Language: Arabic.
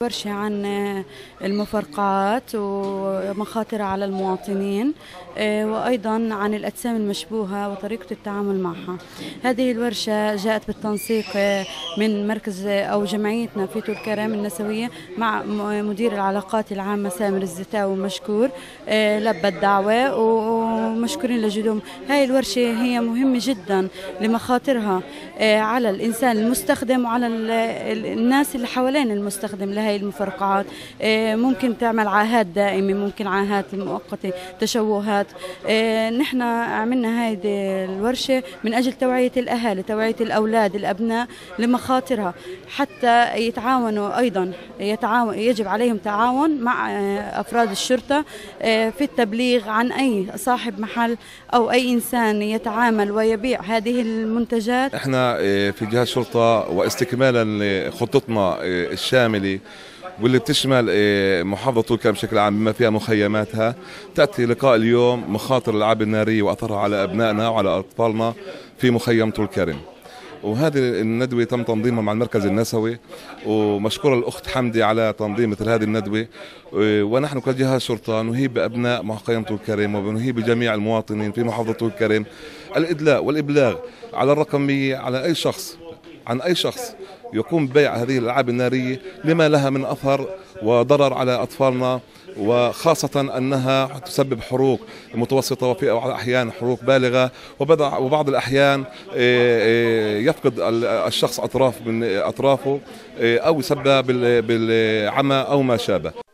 ورشة عن المفرقعات ومخاطرها على المواطنين، وأيضا عن الأجسام المشبوهة وطريقة التعامل معها. هذه الورشة جاءت بالتنسيق من مركز أو جمعيتنا في طول كرم النسوية مع مدير العلاقات العامة سامر الزتاوي مشكور، لبى الدعوة ومشكورين لجهودهم. هاي الورشة هي مهمة جدا لمخاطرها على الإنسان المستخدم وعلى الناس اللي حوالين المستخدم لهي المفرقعات. ممكن تعمل عاهات دائمة، ممكن عاهات مؤقتة، تشوهات. نحن عملنا هذه الورشة من أجل توعية الأهالي، توعية الأولاد الأبناء لمخاطرها، حتى يتعاونوا. أيضا يجب عليهم تعاون مع أفراد الشرطة في التبليغ عن أي صاحب محل أو أي إنسان يتعامل ويبيع هذه المنتجات. احنا في جهاز شرطة واستكمالا لخطتنا الشاملة واللي بتشمل محافظة طول كرم بشكل عام بما فيها مخيماتها، تأتي لقاء اليوم مخاطر الألعاب النارية وأثرها على أبنائنا وعلى أطفالنا في مخيم طول كرم. وهذه الندوة تم تنظيمها مع المركز النسوي، ومشكورة الأخت حمدي على تنظيم مثل هذه الندوة. ونحن كجهاز شرطة نهيب بأبناء مخيم طول كرم ونهيب بجميع المواطنين في محافظة طول كرم الإدلاء والإبلاغ على الرقمية على أي شخص، عن أي شخص يقوم ببيع هذه الألعاب النارية لما لها من أثر وضرر على أطفالنا، وخاصة أنها تسبب حروق متوسطة وفي بعض الأحيان حروق بالغة، وبعض الأحيان يفقد الشخص أطراف من أطرافه أو يسبب بالعمى أو ما شابه.